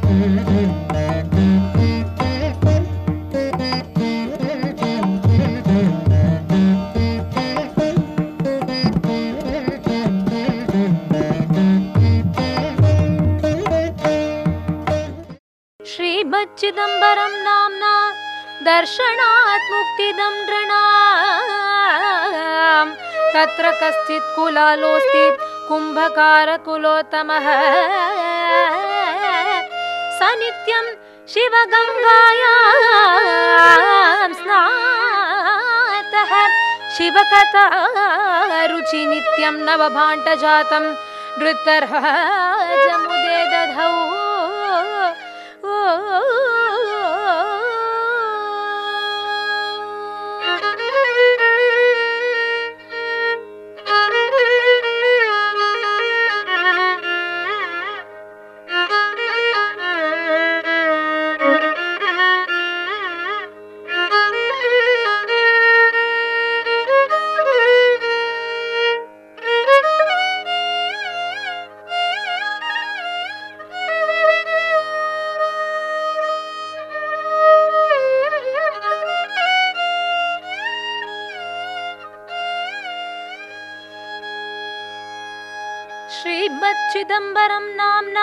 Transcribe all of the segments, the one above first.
Chidambaram namna darshanat muktidam dranam tatra kastit kulalosti kumbhakara kulotamah sanityam Shiva gangayam snatah Shiva kata ruchi nityam navabhanta jatam dhritarhajamude dadhau Chidambaram namna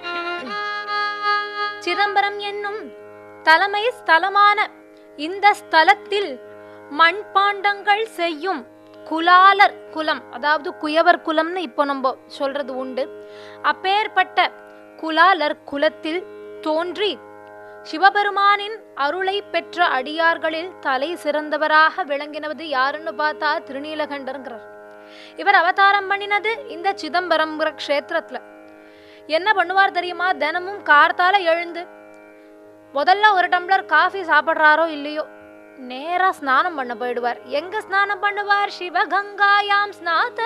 Chidambaram என்னும் தலைமை ஸ்தலமான இந்த ஸ்தலத்தில் மண்பாண்டங்கள் செய்யும் குலாலர் குலம், அதாவது குயவர் குலம்னு இப்போ நம்ம சொல்றது உண்டு. அப்பேற்பட்ட குலாலர் குலத்தில் தோன்றி சிவபெருமானின் அருளை பெற்ற அடியார்களில் தலை சிறந்தவராக விளங்கினது யாருன்னு பார்த்தா திருநீலகண்டர்ங்கிறார். இவர் அவதாரம் பண்ணினது இந்த சிதம்பரம்ங்கிற க்ஷேத்திரத்துல. என்ன பண்ணுவார் தெரியுமா? தினமும் கார்த்தால எழுந்து முதல்ல ஒரு டம்ளர் காஃபி சாப்பிட்றாரோ இல்லையோ நேரா ஸ்நானம் பண்ண போயிடுவார். எங்க ஸ்நானம் பண்ணுவார்? சிவகங்காயாம் ஸ்நாத.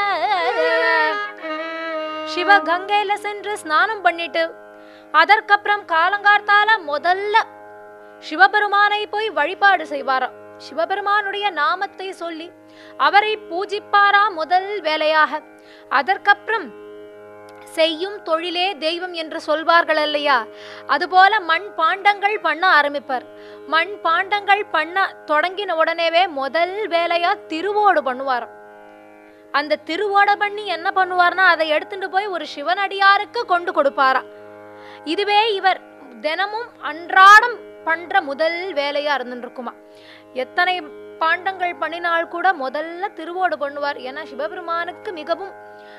சிவகங்கையில சென்று ஸ்நானம் பண்ணிட்டு அதற்கப்புறம் காலங்கார்த்தால முதல்ல சிவபெருமானை போய் வழிபாடு செய்வாராம். சிவபெருமானுடைய நாமத்தை சொல்லி அவரை பூஜிப்பாரா முதல் வேலையாக. அதற்கப்புறம் செய்யும் தொழிலே தெய்வம் என்று சொல்வார்கள் இல்லையா, அதுபோல மண் பாண்டங்கள் பண்ண ஆரம்பிப்பார். மண் பாண்டங்கள் பண்ண தொடங்கின உடனேவே முதல் வேலையா திருவோடு பண்ணுவாராம். அந்த திருவோட பண்ணி என்ன பண்ணுவார்னா அதை எடுத்துட்டு போய் ஒரு சிவனடியாருக்கு கொண்டு கொடுப்பாராம். இதுவே இவர் தினமும் அன்றாடம் பண்ற முதல் வேலையா இருந்துருக்குமா. எத்தனை பாண்டங்கள் பண்ணினால் கூட முதல்ல திருவோடு பண்ணுவார். ஏன்னா சிவபெருமானுக்கு மிகவும்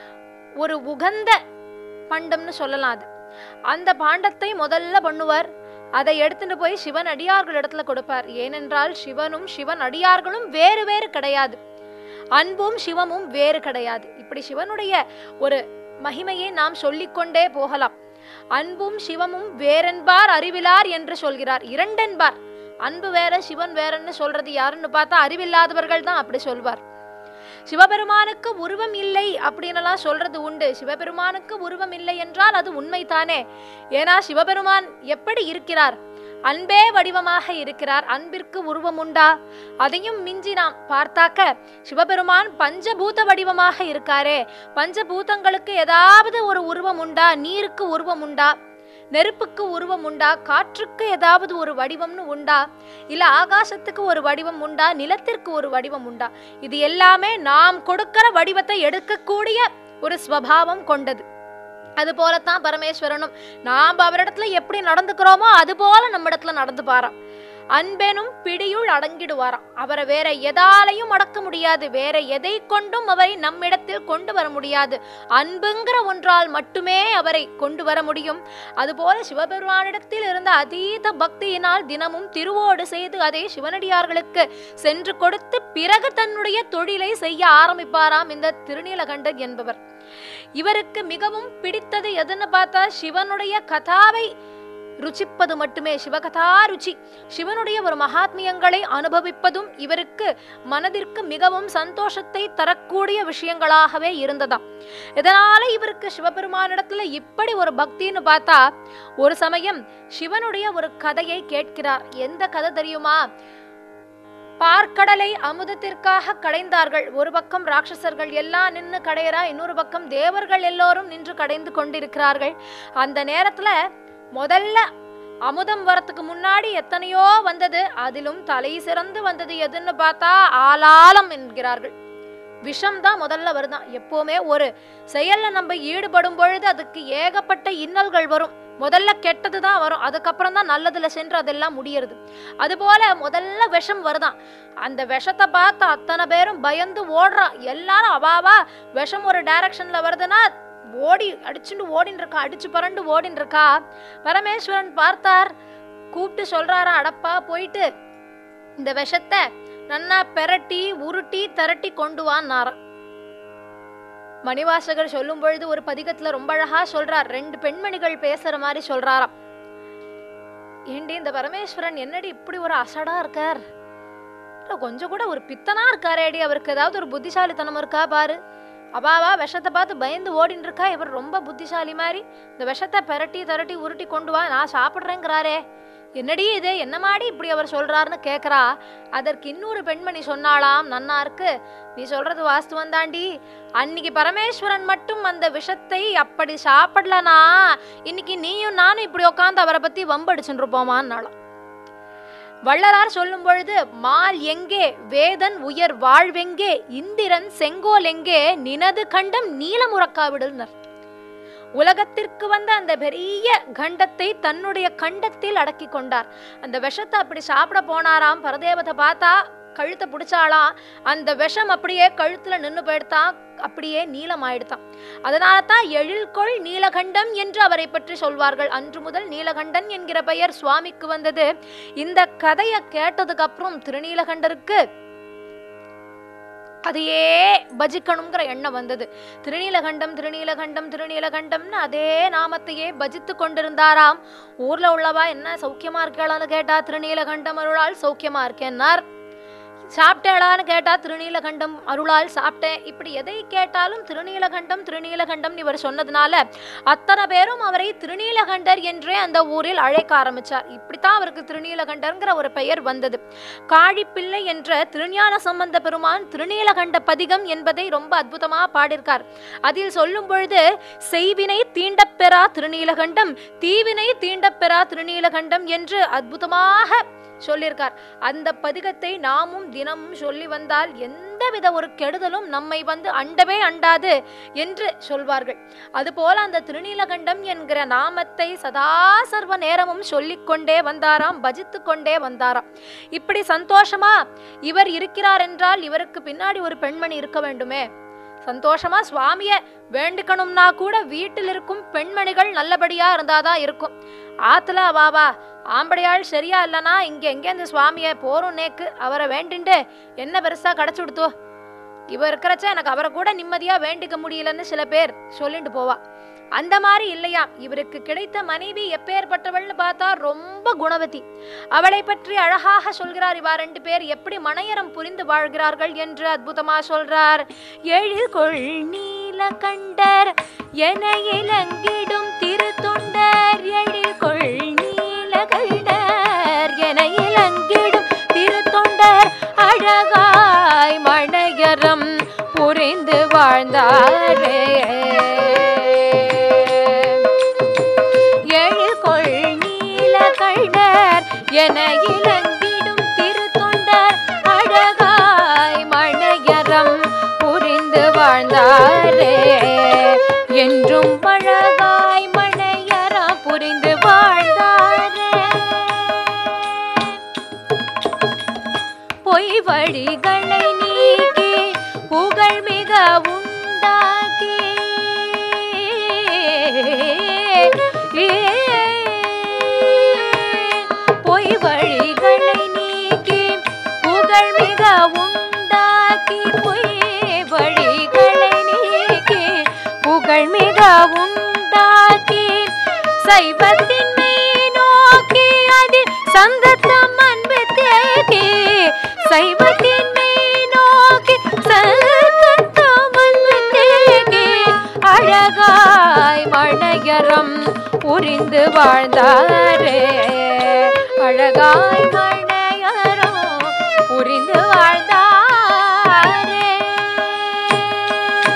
ஒரு உகந்த பண்டம்னு சொல்லலாம் அது. அந்த பாண்டத்தை முதல்ல பண்ணுவார். அதை எடுத்துட்டு போய் சிவன் அடியார்கள் இடத்துல கொடுப்பார். ஏனென்றால் சிவனும் சிவன் அடியார்களும் வேறு வேறு கிடையாது, அன்பும் சிவமும் வேறு கிடையாது. இப்படி சிவனுடைய ஒரு மகிமையை நாம் சொல்லிக்கொண்டே போகலாம். அன்பும் சிவமும் வேறென்பார் அறிவிலார் என்று சொல்கிறார். இரண்டென்பார். அன்பு வேற சிவன் வேறன்னு சொல்றது யாருன்னு பார்த்தா அறிவில்லாதவர்கள் தான் அப்படி சொல்வார். சிவபெருமானுக்கு உருவம் இல்லை அப்படின்னுலாம் சொல்றது உண்டு. சிவபெருமானுக்கு உருவம் இல்லை என்றால் அது உண்மைதானே. ஏன்னா சிவபெருமான் எப்படி இருக்கிறார்? அன்பே வடிவமாக இருக்கிறார். அன்பிற்கு உருவம் உண்டா? அதையும் மிஞ்சி நாம் பார்த்தாக்க சிவபெருமான் பஞ்சபூத வடிவமாக இருக்காரே. பஞ்சபூதங்களுக்கு ஏதாவது ஒரு உருவம் உண்டா? நீருக்கு உருவம் உண்டா? நெருப்புக்கு உருவம் உண்டா? காற்றுக்கு ஏதாவது ஒரு வடிவம்னு உண்டா? இல்ல ஆகாசத்துக்கு ஒரு வடிவம் உண்டா? நிலத்திற்கு ஒரு வடிவம் உண்டா? இது எல்லாமே நாம் கொடுக்கிற வடிவத்தை எடுக்கக்கூடிய ஒரு ஸ்வபாவம் கொண்டது. அது போலத்தான் பரமேஸ்வரனும். நாம் அவரிடத்துல எப்படி நடந்துக்கிறோமோ அது போல நம்ம இடத்துல நடந்து பாராம். அன்பெனும் பிடியுள் அடங்கிடுவாராம். அவரை வேற எதாலையும் அடக்க முடியாது. வேற எதை கொண்டும் அவரை நம்மிடத்தில் கொண்டு வர முடியாது. அன்புங்கிற ஒன்றால் மட்டுமே அவரை கொண்டு வர முடியும். அதுபோல சிவபெருமானிடத்தில் இருந்த அதீத பக்தியினால் தினமும் திருவோடு செய்து அதை சிவனடியார்களுக்கு சென்று கொடுத்து பிறகு தன்னுடைய தொழிலை செய்ய ஆரம்பிப்பாராம் இந்த திருநீலகண்டர் என்பவர். இவருக்கு மிகவும் பிடித்தது எதுன்னு பார்த்தா சிவனுடைய கதாவை ருச்சிப்பது மட்டுமே. சிவகதா ருச்சி, சிவனுடைய ஒரு மகாத்மியங்களை அனுபவிப்பதும் இவருக்கு மனதிற்கு மிகவும் சந்தோஷத்தை தரக்கூடிய விஷயங்களாகவே இருந்ததாம். இதனால இவருக்கு சிவபெருமானிடத்துல இப்படி ஒரு பக்தின்னு பார்த்தா ஒரு சமயம் சிவனுடைய ஒரு கதையை கேட்கிறார். எந்த கதை தெரியுமா? பார்க்கடலை அமுதத்திற்காக கடைந்தார்கள். ஒரு பக்கம் ராட்சசர்கள் எல்லாம் நின்று கடையறா, இன்னொரு பக்கம் தேவர்கள் எல்லோரும் நின்று கடைந்து கொண்டிருக்கிறார்கள். அந்த நேரத்துல முதல்ல அமுதம் வரத்துக்கு முன்னாடி எத்தனையோ வந்தது, அதிலும் தலை சிறந்து வந்தது எதுன்னு பார்த்தா ஆலாலம் என்கிறார்கள். விஷம் தான் முதல்ல வருதான். எப்பவுமே ஒரு செயல்ல நம்ம ஈடுபடும் பொழுது அதுக்கு ஏகப்பட்ட இன்னல்கள் வரும். முதல்ல கெட்டது தான் வரும், அதுக்கப்புறம் தான் நல்லதுல சென்று அதெல்லாம் முடியறது. அதுபோல முதல்ல விஷம் வருதான். அந்த விஷத்தை பார்த்து அத்தனை பேரும் பயந்து ஓடுறான். எல்லாரும் அவாவா விஷம் ஒரு டைரக்ஷன்ல வருதுன்னா ஓடி அடிச்சுட்டு ஓடின்னு இருக்கா, அடிச்சு பரண்டு ஓடின்னு இருக்கா. பரமேஸ்வரன் பார்த்தார், கூப்பிட்டு சொல்றாரா, அடப்பா போயிட்டு இந்த விஷத்தை நன்னா பெரட்டி உருட்டி திரட்டி கொண்டு வான்னாராம். மணிவாசகர் சொல்லும் பொழுது ஒரு பதிகத்துல ரொம்ப அழகா சொல்றார். 2 பெண்மணிகள் பேசுற மாதிரி சொல்றாராம். ஏண்டி இந்த பரமேஸ்வரன் என்னடி இப்படி ஒரு அசடா இருக்கார், கொஞ்சம் கூட ஒரு பித்தனா இருக்காரேடி, அவருக்கு ஏதாவது ஒரு புத்திசாலித்தனம் இருக்கா பாரு. அபாவா விஷத்தை பார்த்து பயந்து ஓடின்னு இருக்கா, இவர் ரொம்ப புத்திசாலி மாதிரி இந்த விஷத்தை பெரட்டி திரட்டி உருட்டி கொண்டு வா நான் சாப்பிட்றேங்கிறாரே, என்னடி இது என்ன மாடி இப்படி அவர் சொல்றாருன்னு கேட்கறா. அதற்கு இன்னொரு பெண்மணி சொன்னாலாம், நன்னா இருக்கு நீ சொல்றது வாஸ்துவம் தாண்டி, அன்னைக்கு பரமேஸ்வரன் மட்டும் அந்த விஷத்தை அப்படி சாப்பிடலனா இன்னைக்கு நீயும் நானும் இப்படி உட்காந்து அவரை பத்தி வம்படிச்சுட்டு இருப்போமான்னாலும். வள்ளலார் சொல்லும் பொழுது, மால் எங்கே வேதன் உயர் வாழ்வெங்கே இந்திரன் செங்கோல் எங்கே நினது கண்டம் நீலமுறக்காவிடுனர். உலகத்திற்கு வந்த அந்த பெரிய கண்டத்தை தன்னுடைய கண்டத்தில் அடக்கி கொண்டார். அந்த விஷத்தை அப்படி சாப்பிட போனாராம். பரதேவத்தை பார்த்தா கழுத்தை பிடிச்சாலாம், அந்த விஷம் அப்படியே கழுத்துல நின்று போயிடுத்தான், அப்படியே நீலம் ஆயிடுத்தான். அதனால தான் எழில்கொள் நீலகண்டம் என்று அவரை பற்றி சொல்வார்கள். அன்று முதல் நீலகண்டன் என்கிற பெயர் சுவாமிக்கு வந்தது. இந்த கதையை கேட்டதுக்கு அப்புறம் திருநீலகண்டருக்கு அதையே பஜிக்கணுங்கிற எண்ணம் வந்தது. திருநீலகண்டம் திருநீலகண்டம் திருநீலகண்டம்னு அதே நாமத்தையே பஜித்து கொண்டிருந்தாராம். ஊர்ல உள்ளவா என்ன சௌக்கியமா இருக்கலான்னு கேட்டா திருநீலகண்டம் அருளால் சௌக்கியமா இருக்கேன்னார். சாப்பிட்டேளான்னு கேட்டா திருநீலகண்டம் அருளால் சாப்பிட்டேன். இப்படி எதை கேட்டாலும் திருநீலகண்டம் திருநீலகண்டம் இவர் சொன்னதுனால அத்தனை பேரும் அவரை திருநீலகண்டர் என்றே அந்த ஊரில் அழைக்க ஆரம்பிச்சார். இப்படித்தான் அவருக்கு திருநீலகண்டர்ங்கிற ஒரு பெயர் வந்தது. காழிப்பிள்ளை என்ற திருஞான சம்பந்த பெருமான் திருநீலகண்ட பதிகம் என்பதை ரொம்ப அற்புதமா பாடியிருக்கார். அதில் சொல்லும் பொழுது, செய்வினை தீண்டப்பெறா திருநீலகண்டம் தீவினை தீண்டப்பெறா திருநீலகண்டம் என்று அற்புதமாக சொல்லியிருக்கார். அந்த பதிகத்தை நாமும் தினமும் சொல்லி வந்தால் எந்தவித ஒரு கெடுதலும் நம்மை வந்து அண்டவே அண்டாது என்று சொல்வார்கள். அதுபோல அந்த திருநீலகண்டம் என்கிற நாமத்தை சதா சர்வ நேரமும் சொல்லிக்கொண்டே வந்தாராம், பஜித்து கொண்டே வந்தாராம். இப்படி சந்தோஷமா இவர் இருக்கிறார் என்றால் இவருக்கு பின்னாடி ஒரு பெண்மணி இருக்க வேண்டுமே. சந்தோஷமா சுவாமிய வேண்டிக்கணும்னா கூட வீட்டில் இருக்கும் பெண்மணிகள் நல்லபடியா இருந்தாதான் இருக்கும். ஆத்துல வாவா ஆம்படையாள் சரியா இல்லைனா இங்க எங்கே இந்த சுவாமிய போறோம் நேக்கு அவரை வேண்டிண்டு என்ன பெருசா கிடைச்சு கொடுத்தோ, இவ இருக்கிறச்ச எனக்கு அவரை கூட நிம்மதியா வேண்டிக்க முடியலன்னு சில பேர் சொல்லிட்டு போவா. அந்த மாதிரி இல்லையா, இவருக்கு கிடைத்த மனைவி எப்பேற்பட்டவள்னு பார்த்தா ரொம்ப குணவதி. அவளை பற்றி அழகாக சொல்கிறார். இவா 2 பேர் எப்படி மனையறம் புரிந்து வாழ்கிறார்கள் என்று அற்புதமா சொல்றார். எழில்கொள் நீலகண்டர் என இலங்கிடும் திருத்தொண்டர் எழில்கொள் நீலகண்டர் என இலங்கிடும் திருத்தொண்டர் அழகாய் மனையறம் புரிந்து வாழ்ந்தாரே. என இலங்கிடும் திருத்தொண்டர் அழகாய் மனையறம் புரிந்து வாழ்ந்தாரே. என்றும் அழகாய் மனையறம் புரிந்து வாழ்ந்தாரே. பொய் வழிகளை நீக்கி புகழ் மிக உண்டாக்கி வழிகளை நீக்கி புகழ் மிக உண்டாக்கி பொய் வழிகளை நீக்கி புகழ் மிக உண்டாக்கி சைவத்தின்மை நோக்கி அதில் சந்தத்தம் அன்பு தேக்கி சைவத்தின்மை நோக்கி சந்தத்தம் அன்பு தேக்கி அழகாய் மனையறம் புரிந்து வாழ்ந்தாரே. அழகாய் மனையறம் புரிந்து வாழ்ந்தாரே.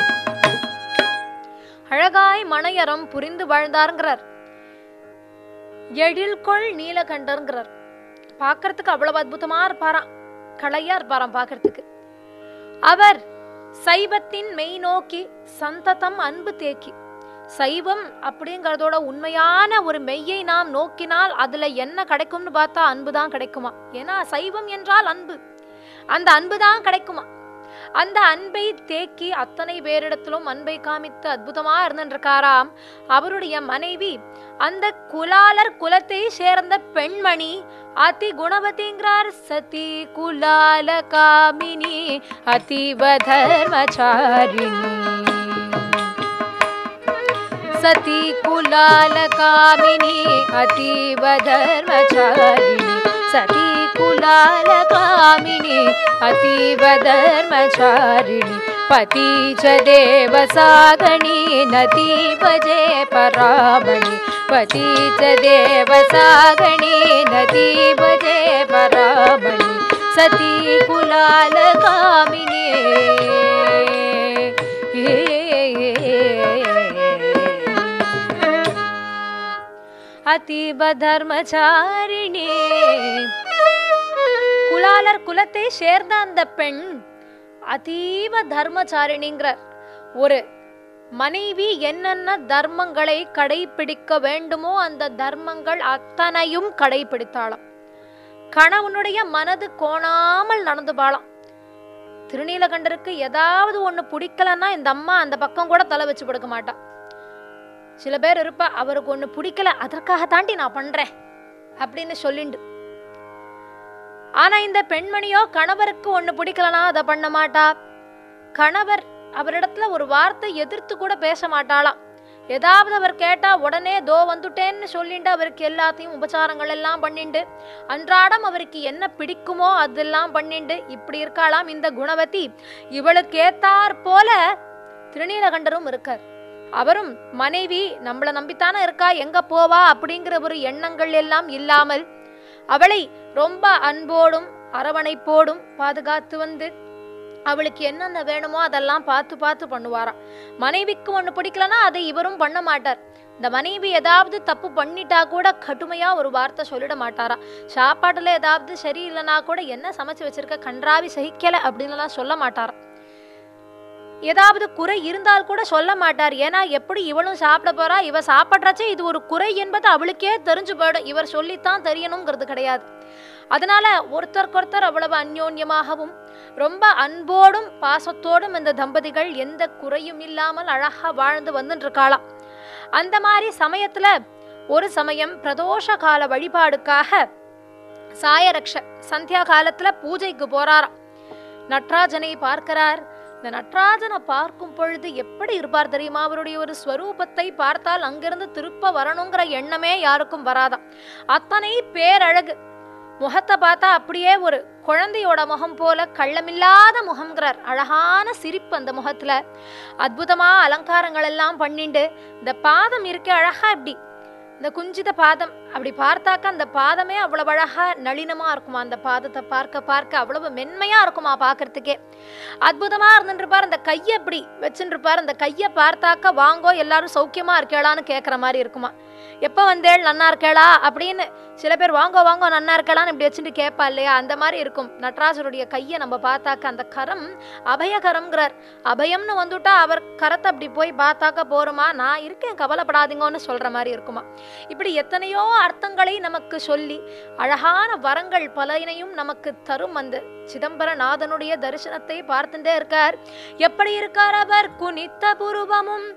அழகாய் மனையறம் புரிந்து வாழ்ந்தாருங்கிறார். எழில்கொள் நீலகண்டர்ங்கிறார். பார்க்கறதுக்கு அவ்வளவு அற்புதமா இருப்பாராம், கலையா இருப்பாராம் பார்க்கறதுக்கு. அவர் சைவத்தின் மெய் நோக்கி சந்ததம் அன்பு தேக்கி. சைவம் அப்படிங்கறதோட உண்மையான ஒரு மெய்யை நாம் நோக்கினால் அதுல என்ன கிடைக்கும்னு பார்த்தா அன்புதான் கிடைக்குமா. ஏன்னா சைவம் என்றால் அன்பு, அந்த அன்புதான் கிடைக்குமா. அந்த அன்பை தேக்கி அத்தனை பேரிடத்திலும் அன்பை காமித்து அற்புதமா இருந்திருக்காராம். அவருடைய மனைவி அந்த குலாலர் குலத்தை சேர்ந்த பெண்மணி அதி குணவதிங்கிறார். சதி குலால காமினி அதிவ தர்மச்சாரிணி. சதி குலால காமினி அதிவ தர்மச்சாரிணி. சதி குலால காமினி அதிவ தர்மச்சாரிணி. पति च देवसागणी नदी भजे परामणि. पति च देवसागणी नदी भजे परामणि. सती कुलाल कामिनी अतीव धर्मचारिणी. குலாலர் குலத்தை சேர்ந்த அந்த பெண் அதீவ தர்மச்சாரிணிங்கிறார். ஒரு மனைவி என்னென்ன தர்மங்களை கடைபிடிக்க வேண்டுமோ அந்த தர்மங்கள் அத்தனையும் கடைபிடித்தாளாம். கணவனுடைய மனது கோணாமல் நடந்து பாளாம். திருநீலகண்டருக்கு ஏதாவது ஒண்ணு பிடிக்கலன்னா இந்த அம்மா அந்த பக்கம் கூட தலை வச்சு படுக்க மாட்டான். சில பேர் இருப்பா, அவருக்கு ஒண்ணு பிடிக்கல அதற்காக தாண்டி நான் பண்றேன் அப்படின்னு சொல்லிண்டு. ஆனா இந்த பெண்மணியோ கணவருக்கு ஒண்ணு பிடிக்கலனா அதை பண்ண மாட்டா. கணவர் அவரிடத்துல ஒரு வார்த்தை எதிர்த்து கூட பேச மாட்டாளாம். ஏதாவது அவர் கேட்டா உடனே தோ வந்துட்டேன்னு சொல்லிட்டு அவருக்கு எல்லாத்தையும் உபச்சாரங்கள் எல்லாம் பண்ணிண்டு அன்றாடம் அவருக்கு என்ன பிடிக்குமோ அதெல்லாம் பண்ணிண்டு இப்படி இருக்காளாம் இந்த குணவதி. இவளுக்கு ஏத்தார் போல திருநீலகண்டரும் இருக்கார். அவரும் மனைவி நம்மள நம்பித்தானே இருக்கா, எங்க போவா அப்படிங்கிற ஒரு எண்ணங்கள் எல்லாம் இல்லாமல் அவளை ரொம்ப அன்போடும் அரவணைப்போடும் பாதுகாத்து வந்து அவளுக்கு என்னென்ன வேணுமோ அதெல்லாம் பார்த்து பார்த்து பண்ணுவாராம். மனைவிக்கு ஒண்ணு பிடிக்கலன்னா அதை இவரும் பண்ண மாட்டார். இந்த மனைவி ஏதாவது தப்பு பண்ணிட்டா கூட கடுமையா ஒரு வார்த்தை சொல்லிட மாட்டாராம். சாப்பாட்டுல ஏதாவது சரியில்லைன்னா கூட என்ன சமைச்சு வச்சிருக்க கன்றாவி சகிக்கல அப்படின்னு எல்லாம் சொல்ல மாட்டாராம். ஏதாவது குறை இருந்தால் கூட சொல்ல மாட்டார். ஏன்னா எப்படி இவளும் சாப்பிட போறா, இவ சாப்பிட்றச்சே இது ஒரு குறை என்பது அவளுக்கே தெரிஞ்சு போயிடும். இவர் சொல்லித்தான் தெரியணுங்கிறது கிடையாது. அதனால ஒருத்தருக்கொருத்தர் அவ்வளவு அந்யோன்யமாகவும் ரொம்ப அன்போடும் பாசத்தோடும் இந்த தம்பதிகள் எந்த குறையும் இல்லாமல் அழகா வாழ்ந்து வந்துட்டு இருக்காளாம். அந்த மாதிரி சமயத்துல ஒரு சமயம் பிரதோஷ கால வழிபாடுக்காக சாயரக்ஷ சந்தியா காலத்துல பூஜைக்கு போறாராம். நடராஜனை பார்க்கிறார். இந்த நடராஜனை பார்க்கும் பொழுது எப்படி இருப்பார் தெரியுமா? அவருடைய ஒரு ஸ்வரூபத்தை பார்த்தால் அங்கிருந்து திருப்ப வரணுங்கிற எண்ணமே யாருக்கும் வராதாம். அத்தனை பேரழகு. முகத்தை பார்த்தா அப்படியே ஒரு குழந்தையோட முகம் போல கள்ளமில்லாத முகம்ங்கிறார். அழகான சிரிப்பு அந்த முகத்துல. அற்புதமா அலங்காரங்கள் எல்லாம் பண்ணிண்டு இந்த பாதம் இருக்கு அழகா இப்படி இந்த குஞ்சித பாதம் அப்படி பார்த்தாக்க அந்த பாதமே அவ்வளவு அழகா நளினமா இருக்குமா. அந்த பாதத்தை பார்க்க பார்க்க அவ்வளவு மென்மையா இருக்குமா பார்க்கறதுக்கே. அற்புதமா இருந்துருப்பார். அந்த கையை அப்படி வச்சுருப்பார். அந்த கையை பார்த்தாக்க வாங்கோ எல்லாரும் சௌக்கியமா இருக்கேளான்னு கேட்குற மாதிரி இருக்குமா. எப்போ வந்தேள் நன்னா இருக்கேளா அப்படின்னு சில பேர் வாங்கோ வாங்கோ நன்னா இருக்கலான்னு இப்படி வச்சுட்டு கேட்பா இல்லையா, அந்த மாதிரி இருக்கும். நடராஜருடைய கையை நம்ம பார்த்தாக்க அந்த கரம் அபயகரம்ங்கிறார். அபயம்னு வந்துட்டா அவர் கரத்தை அப்படி போய் பார்த்தாக்க போருமா, நான் இருக்கேன் கவலைப்படாதீங்கன்னு சொல்ற மாதிரி இருக்குமா. இப்படி எத்தனையோ அர்த்தங்களை நமக்கு சொல்லி அழகான வரங்கள் பலனையும் நமக்கு தரும் அந்த சிதம்பரநாதனுடைய தரிசனத்தை பார்த்துட்டே இருக்கார். எப்படி இருக்கார் அவர்? குனித்த புருவமும்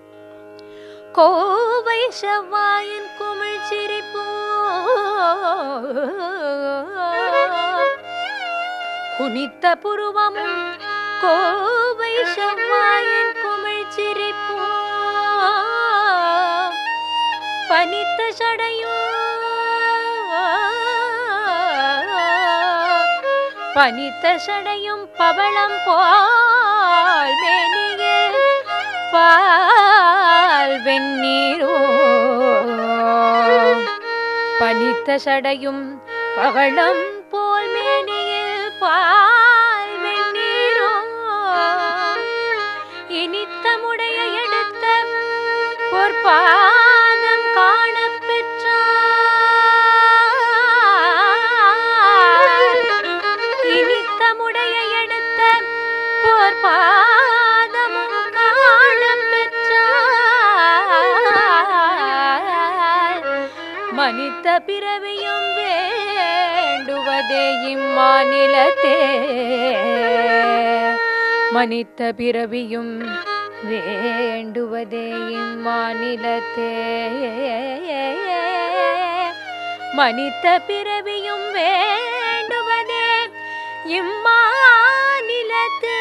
கோவை செவ்வாயின் குமிழ் சிரிப்போ, குனித்த புருவமும் கோவை செவ்வாயின் குமிழ் சிரிப்போ, பனித்த சடையோ பனித்த சடையும் பவளம் போல் மேனியே பால் வெண்ணீரோ, பனித்த சடையும் பவளம் போல் மேனியில் பால் வெண்ணீரோ, இனித்த முடைய எடுத்த பொற்பாதம் காண பெற்றார். மனித பிறவியும் வேண்டுவதே இம்மாநிலத்தே. மனித பிறவியும் வேண்டுவதே இம்மாநிலத்தே. மனித பிறவியும் வேண்டுவதே இம்மாநிலத்தே.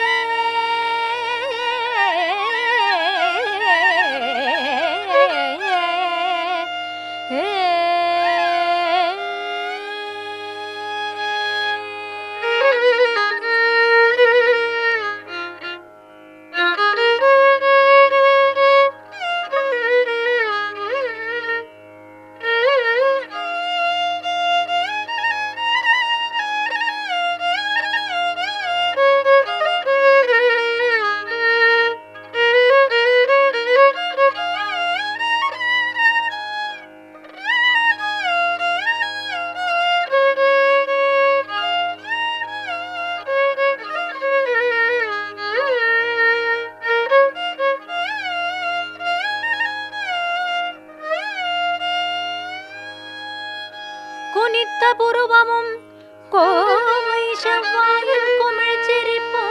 குனித்த புருவமும் கோவை செவ்வாயில் குமிழ் சிரிப்போ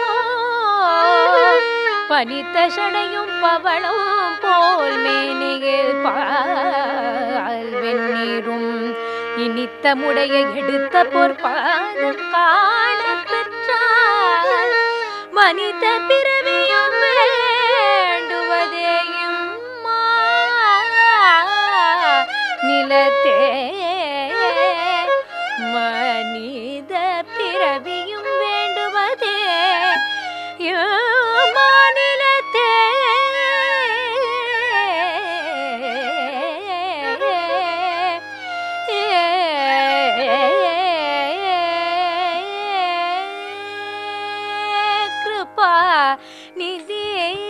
பனித்த சடையும் பவளம் போல் மேனியில் பால் வெந்நீரும் இனித்த முடைய எடுத்த பொற்பாதம் காண பெற்றால் மனித பிறவியும் வேண்டுவதே நிலத்தே. மனித பிறவியும் வேண்டுவதே மாநிலத்தே. கிருபா நிதி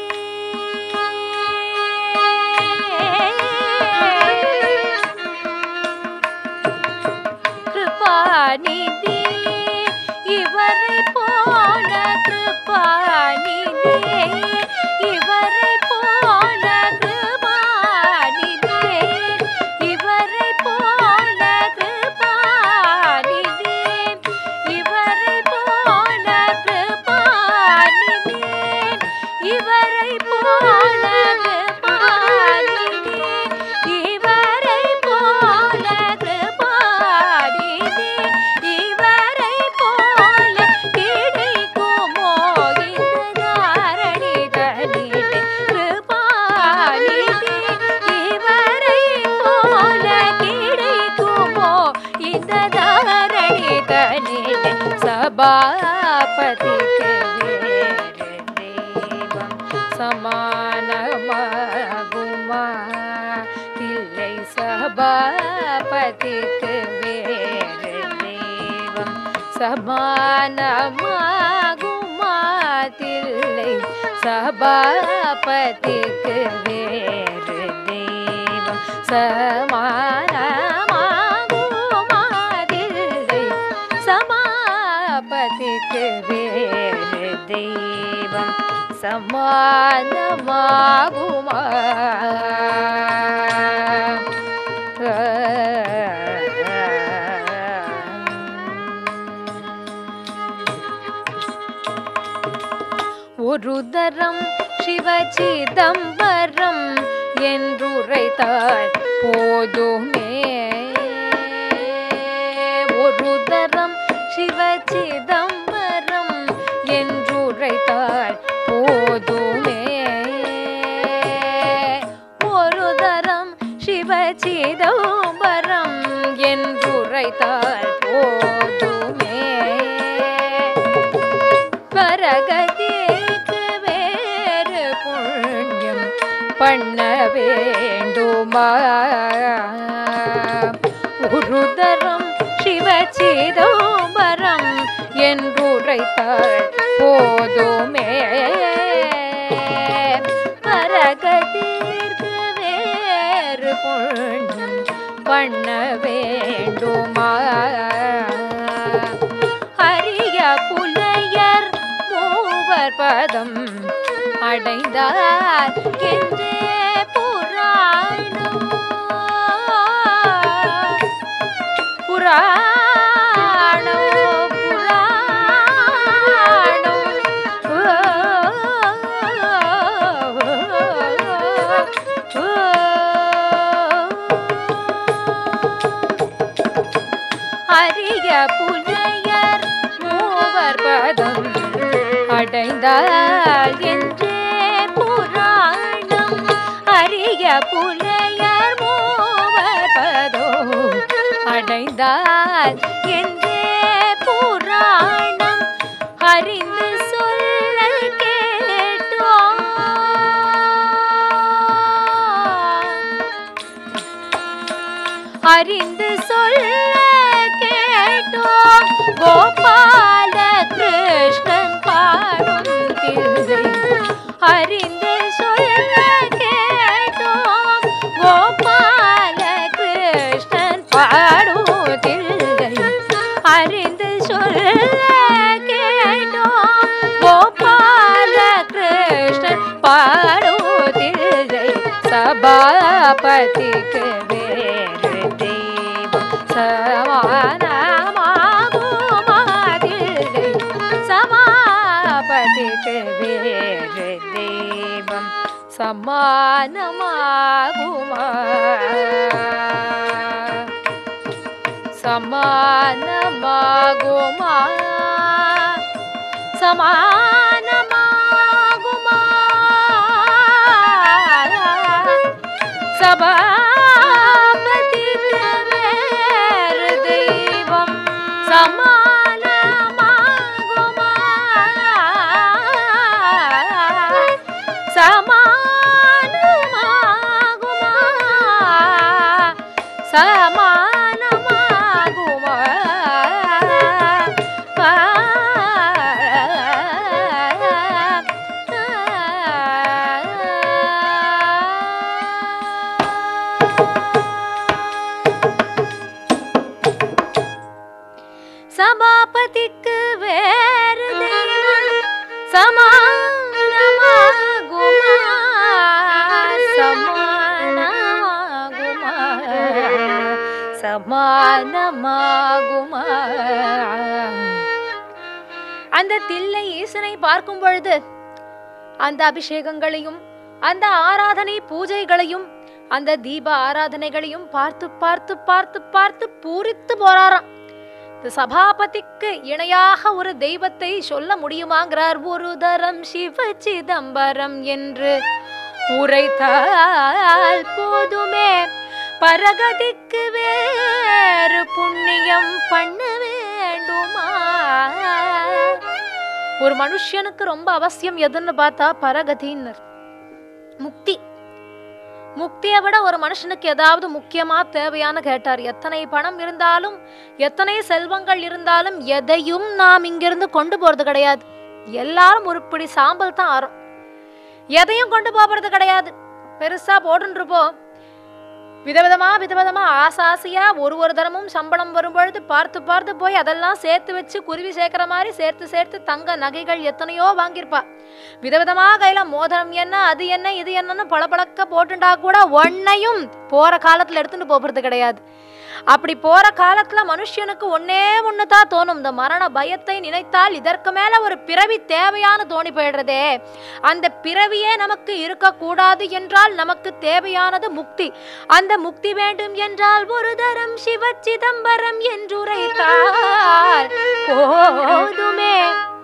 நிதி இவரை போல கிருபாநிதி இவரை போல கிருபாநிதி இவரை போல கிருபாநிதி இவரை போல கிருபாநிதி இவரை போல கிருபாநிதி இவரை போல கிருபாநிதி இவரை போல கிடைக்குமோ இந்த தாரணி தனிலே. கிருபாநிதி இவரை போல கிடைக்குமோ இந்த தாரணி தனிலே. சபாபதிக்கு வேறு தெய்வம் சமானமாகுமா தில்லை. சபாபதிக்கு வேறு தெய்வம் சமானமாகுமா தில்லை. சபாபதிக்கு வேறு தெய்வம் சமானமாகுமா தில்லை. சபாபதிக்கு வேறு தெய்வம் சமானமாகுமா. ஒரு தரம் சிவ சிதம்பரம் என்றுரைத்தால் போதுமே. ஒரு தரம் சிவ சிதம்பரம் என்றுரைத்தால் போதுமே. ஒரு தரம் சிவ சிதம்பரம் என்றுரைத்தால் போதுமே. பரகதிக்கு வேறு புண்ணியம் பண்ண வேண்டுமா. ஒரு தரம் சிவ சிதம்பரம் என்றுரைத்தால் போதுமே. பரகதிக்கு வேறு புண்ணியம் பண்ண வேண்டுமா. அரிய புலையர் மூவர் பதம் அடைந்தார் என்றே புராணம். புலையர் மூவர் பதம் அடைந்தால் என்றே புராணம். அரிய புலையர் மூவர் பதம் அடைந்தால் என்றே புராணம். அறிந்து சொல்ல கேட்டோம் அறிந்து சொல்ல கோபால கிருஷ்ணன் பாடும் தில்லை அறிந்து சொல்ல கேட்டோம். கோபால கிருஷ்ணன் பாடும் தில்லை அறிந்து சொல்ல கேட்டோம். கோபால கிருஷ்ணன் பாடும் தில்லை சபாபதிக்கு வேறு தெய்வம் சமான வேறு தெய்வம் சமானமாகுமா சமானமாகுமா சமானமாகுமா சபாபதிக்கு வேறு தெய்வம் சமானமாகுமா சபாபதிக்கு வேறு தெய்வம் சமானமாகுமா சமானமாகுமா சமானமாகுமா. அந்த தில்லை ஈசனை பார்க்கும் பொழுது அந்த அபிஷேகங்களையும் அந்த ஆராதனை பூஜைகளையும் அந்த தீப ஆராதனைகளையும் பார்த்து பார்த்து பார்த்து பார்த்து பூரித்து போறாராம். சபாபதிக்கு இணையாக ஒரு தெய்வத்தை சொல்ல முடியுமாங்கிறார். ஒரு தரம் சிவ சிதம்பரம் என்று உரைத்தால் போதுமே பரகதிக்கு வேறு புண்ணியம் பண்ண வேண்டுமா. ஒரு மனுஷனுக்கு ரொம்ப அவசியம் எதுன்னு பார்த்தா பரகதின்னர் முக்தி. முக்தியை விட ஒரு மனுஷனுக்கு ஏதாவது முக்கியமா தேவையான கேட்டார். எத்தனை பணம் இருந்தாலும் எத்தனை செல்வங்கள் இருந்தாலும் எதையும் நாம் இங்கிருந்து கொண்டு போறது கிடையாது. எல்லாரும் ஒரு பிடி சாம்பல் தான் ஆறும். எதையும் கொண்டு போறது கிடையாது. பெருசா போட்டுருப்போம். விதவிதமா ஆசாசியா ஒரு தரமும் சம்பளம் வரும்பொழுது பார்த்து பார்த்து போய் அதெல்லாம் சேர்த்து வச்சு குருவி சேர்க்கிற மாதிரி சேர்த்து சேர்த்து தங்க நகைகள் எத்தனையோ வாங்கியிருப்பா. விதவிதமா கையில மோதிரம் என்ன அது என்ன இது என்னன்னு பளபளக்க போட்டுண்டா கூட ஒன்னையும் போற காலத்துல எடுத்துட்டு போறது கிடையாது. அப்படி போற காலத்துல மனுஷனுக்கு ஒன்னே ஒண்ணுதான் தோணும். இந்த மரண பயத்தை நினைத்தால் இதற்கு மேல ஒரு பிறவி தேவையான தோணி போயிடுறதே. அந்த பிறவியே நமக்கு இருக்க கூடாது என்றால் நமக்கு தேவையானது முக்தி. அந்த முக்தி வேண்டும் என்றால் ஒரு தரம் சிவ சிதம்பரம் என்றுரைத்தால் போதுமே.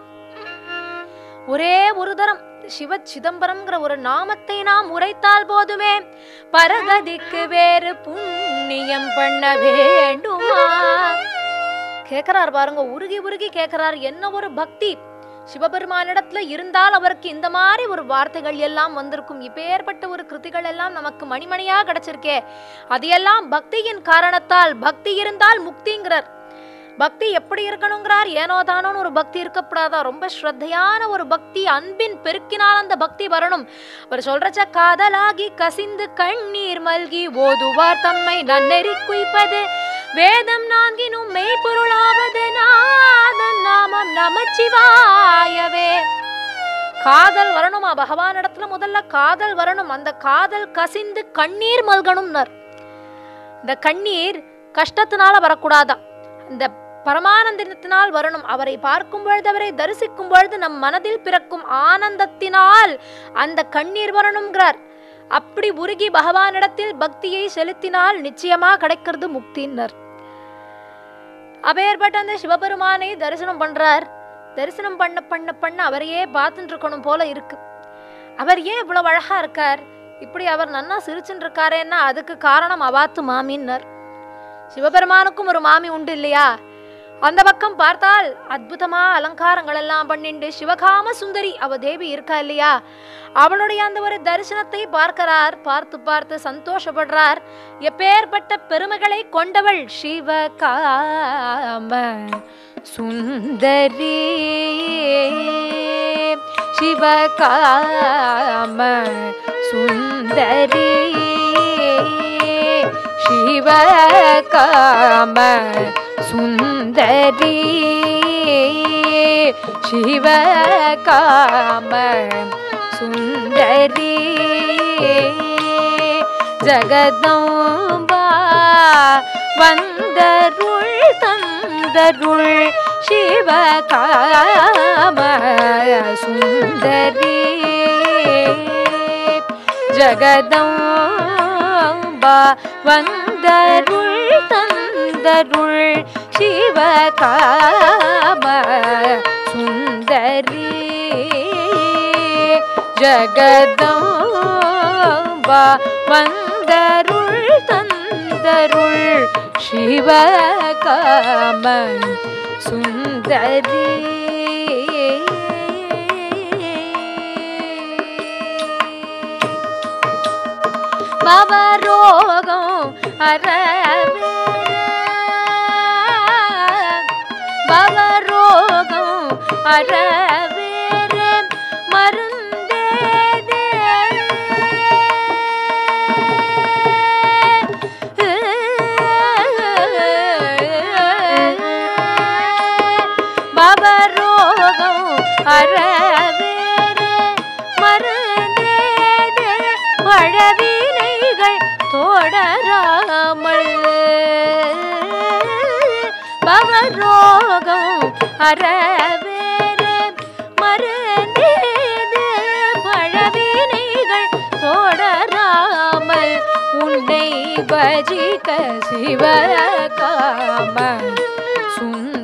ஒரே ஒரு தரம் சிவ சிதம்பரம்ங்கிற ஒரு நாமத்தை நாம் உரைத்தால் போதுமே பரகதிக்கு வேறு புண்ணியம் பண்ண வேண்டுமா. கேட்கிறார் பாருங்க, உருகி உருகி கேட்கிறார். என்ன ஒரு பக்தி சிவபெருமானிடத்துல இருந்தால் அவருக்கு இந்த மாதிரி ஒரு வார்த்தைகள் எல்லாம் வந்திருக்கும். இப்பேற்பட்ட ஒரு கிருதிகள் எல்லாம் நமக்கு மணிமணியா கிடைச்சிருக்கே. அது எல்லாம் பக்தியின் காரணத்தால். பக்தி இருந்தால் முக்திங்கிறார். பக்தி எப்படி இருக்கணுங்கிறார். ஏனோ தானோன்னு ஒரு பக்தி இருக்கக்கூடாதா. ரொம்ப ஸ்ரத்தையான ஒரு பக்தி, அன்பின் பெருக்கினால் அந்த பக்தி வரணும். அவர் சொல்றச்ச காதலாகி கசிந்து கண்ணீர் மல்கி ஓதுவார் தம்மை நன்னெறி குய்ப்பது வேதம் நான்கினும் மெய்பொருளாவது நாதன் நாமம் நமச்சிவாயவே. காதல் வரணுமா பகவான் இடத்துல. முதல்ல காதல் வரணும். அந்த காதல் கசிந்து கண்ணீர் மல்கணும்னர். இந்த கண்ணீர் கஷ்டத்தினால வரக்கூடாதான். இந்த பரமானந்தத்தினால் வரணும். அவரை பார்க்கும் பொழுது, அவரை தரிசிக்கும் பொழுது நம் மனதில் பிறக்கும் ஆனந்தத்தினால் அந்த கண்ணீர் வரணுங்கிறார். அப்படி உருகி பகவானிடத்தில் பக்தியை செலுத்தினால் நிச்சயமா கிடைக்கிறது முக்தின்னர். அப்பேற்பட்ட அந்த சிவபெருமானை தரிசனம் பண்றார். தரிசனம் பண்ண பண்ண பண்ண அவரையே பார்த்துட்டு இருக்கணும் போல இருக்கு. அவர் ஏன் இவ்வளவு அழகா இருக்கார், இப்படி அவர் நன்னா சிரிச்சுட்டு இருக்காரேன்னா அதுக்கு காரணம் அவாத்து மாமின்னர். சிவபெருமானுக்கும் ஒரு மாமி உண்டு இல்லையா? அந்த பக்கம் பார்த்தால் அற்புதமா அலங்காரங்கள் எல்லாம் பண்ணிண்டு சிவகாம சுந்தரி அவ தேவி இருக்கா இல்லையா, அவளுடைய அந்த ஒரு தரிசனத்தை பார்க்கிறார். பார்த்து பார்த்து சந்தோஷப்படுறார். எப்பேற்பட்ட பெருமைகளை கொண்டவள் சிவகாம சுந்தரி, சிவகாம சுந்தரி, சிவகாம சுந்தரி, சிவகாம சுந்தரி, ஜகதம்பா வந்தருள் தந்தருள் சிவகாம சுந்தரி, ஜகதம்பா வந்தருள் தந்தருள் சிவகாம சுந்தரி, ஜகதம்பா வந்தருள் தந்தருள் சிவகாம சுந்தரி. பவரோகம் அறவே, பவரோகம் அறவேரே மருந்தேதே, பவரோகம் அறவேரே மருந்தேதே, பழவினைகள் தொடராமல், பவரோகம் அறவேரே மருந்தேதே, பழவினைகள் தொடராமல் உன்னை பஜிக்க சிவகாம சுந்தரி.